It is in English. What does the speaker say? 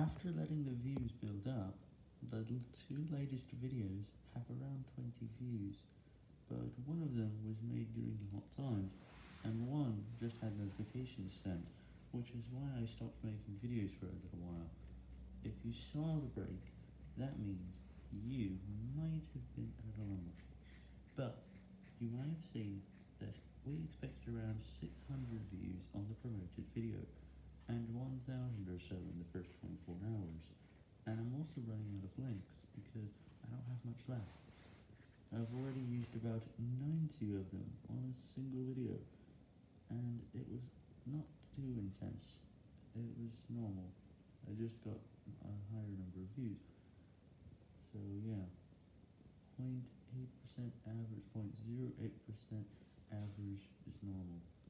After letting the views build up, the two latest videos have around 20 views, but one of them was made during hot times, and one just had notifications sent, which is why I stopped making videos for a little while. If you saw the break, that means you might have been a little unlucky, but you might have seen that we expected around 600 views on the promoted video, and 1,000 or so in the first 24 hours. And I'm also running out of links because I don't have much left. I've already used about 90 of them on a single video, and it was not too intense. It was normal. I just got a higher number of views. So yeah, 0.8% average, 0.08% average is normal.